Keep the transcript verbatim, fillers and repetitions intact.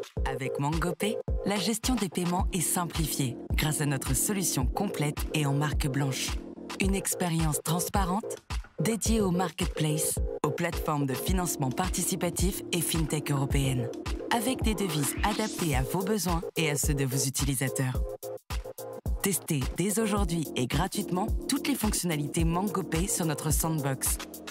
Avec MangoPay, la gestion des paiements est simplifiée grâce à notre solution complète et en marque blanche. Une expérience transparente dédiée aux marketplaces, aux plateformes de financement participatif et fintech européennes, avec des devises adaptées à vos besoins et à ceux de vos utilisateurs. Testez dès aujourd'hui et gratuitement toutes les fonctionnalités MangoPay sur notre sandbox